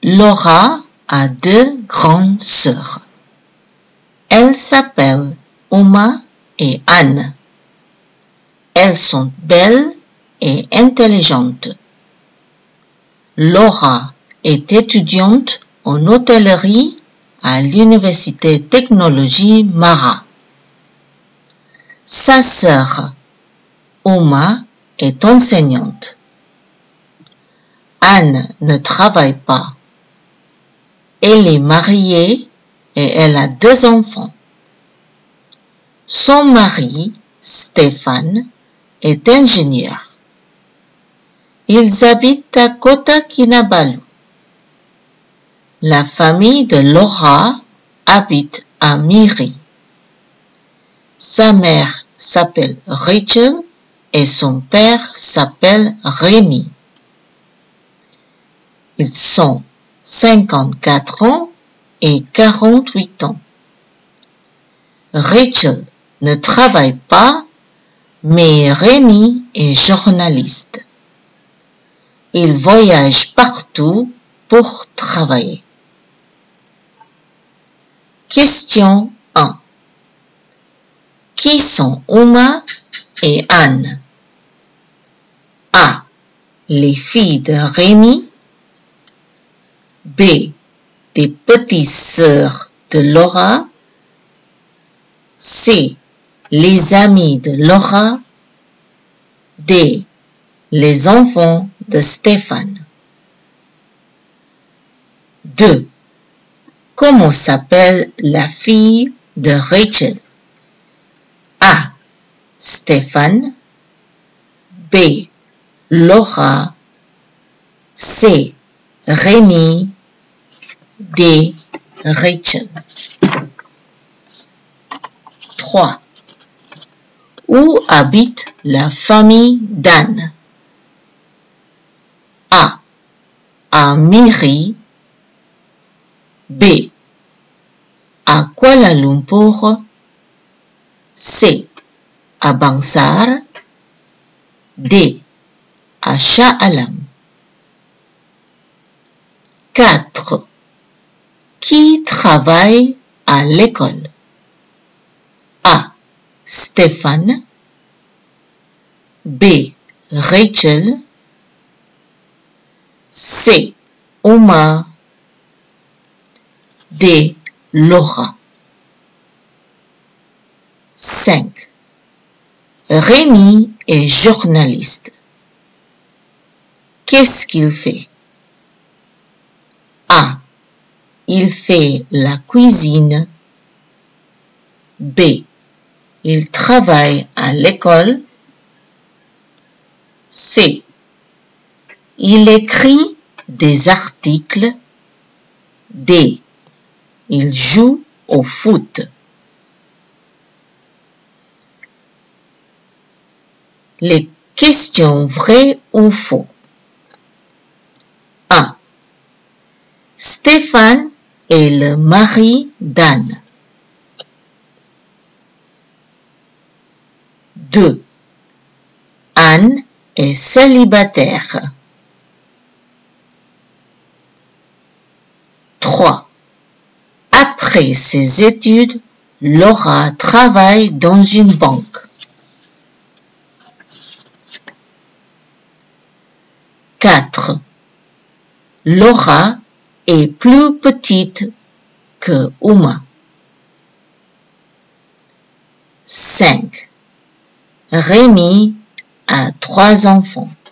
Laura a 2 grandes sœurs. Elles s'appellent Uma et Anne. Elles sont belles et intelligentes. Laura est étudiante en hôtellerie à l'Université Technologie Mara. Sa sœur, Uma, est enseignante. Anne ne travaille pas. Elle est mariée et elle a 2 enfants. Son mari, Stéphane, est ingénieur. Ils habitent à Kota Kinabalu. La famille de Laura habite à Miri. Sa mère s'appelle Rachel et son père s'appelle Rémi. Ils sont 54 ans et 48 ans. Rachel ne travaille pas, mais Rémi est journaliste. Il voyage partout pour travailler. Question 1. Qui sont Uma et Anne? A. Les filles de Rémi. B. Des petites sœurs de Laura. C. Les amis de Laura. D. Les enfants de Stéphane. 2. Comment s'appelle la fille de Rachel? A. Stéphane. B. Laura. C. Rémi. D. Rachel. 3. Où habite la famille d'Anne? A. À Miri. B. À Kuala Lumpur. C. À Bangsar. D. À Shah Alam. 4. Qui travaille à l'école? A. Stéphane. B. Rachel. C. Uma. D. Laura. 5. Rémi est journaliste. Qu'est-ce qu'il fait? A. Il fait la cuisine. B. Il travaille à l'école. C. Il écrit des articles. D. Il joue au foot. Les questions vraies ou faux. 1. Stéphane est le mari d'Anne. 2. Anne est célibataire. 3. Après ses études, Laura travaille dans une banque. 4. Laura est plus petite que Uma. 5. Rémi a 3 enfants.